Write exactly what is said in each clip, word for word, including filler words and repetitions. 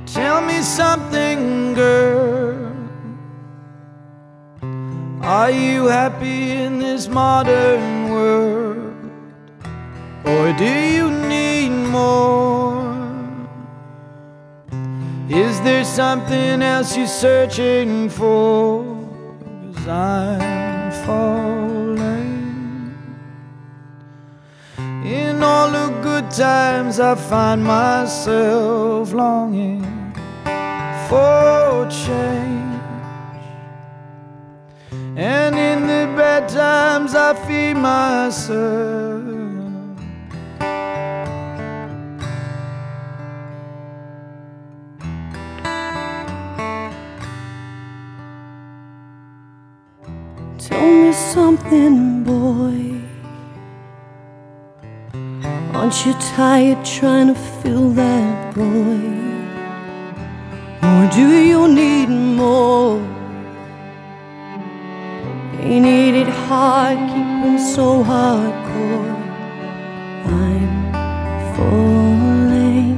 Tell me something, girl. Are you happy in this modern world, or do you need more? Is there something else you're searching for? 'Cause I'm falling. In all the good times I find myself longing for change, and in the bad times I fear myself. Tell me something, boy. Aren't you tired trying to fill that void? Or do you need more? Ain't it hard keeping so hardcore? I'm falling.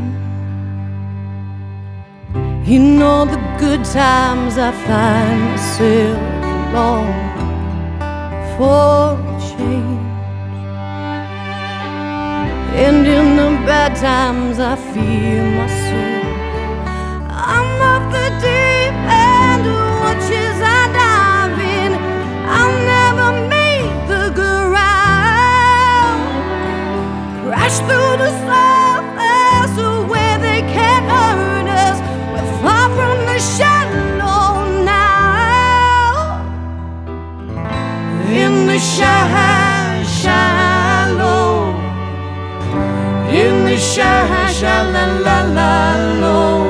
In all the good times I find myself long for change, and in the bad times I feel myself. I'm off the deep end, watches I dive in. I'll never meet the ground, crash through the surface where they can't hurt us. We're far from the shallow now. In the shallow, shallow, in the shallow, shallow,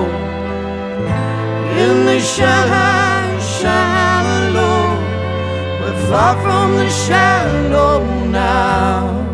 in the shallow, shallow, we're far from the shallow now.